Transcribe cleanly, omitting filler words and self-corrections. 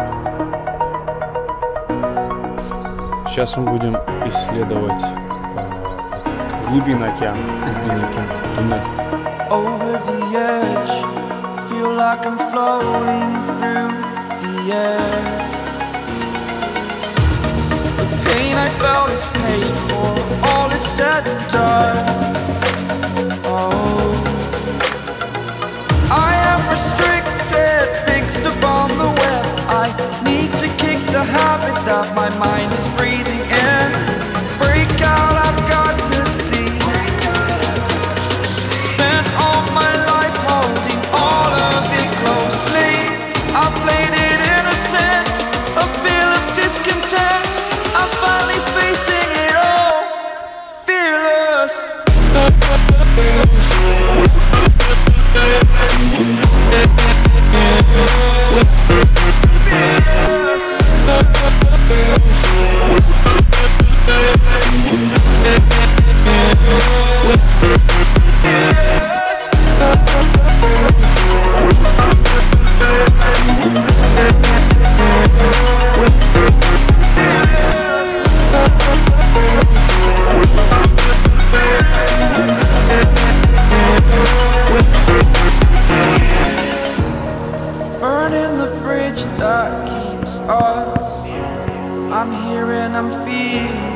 Сейчас мы будем исследовать глубины океана, туннель. Over the edge, feel like I'm floating through the air. The pain I felt is paid for, all is said and done. Oh, I am restricted, fixed upon the web. I need to kick the habit that my mind is breathing in. Break out, I've got to see. Spent all my life holding all of it closely. I played it innocent, a feel of discontent. I'm finally facing it all, fearless. Burning the bridge that keeps us. I'm here and I'm feeling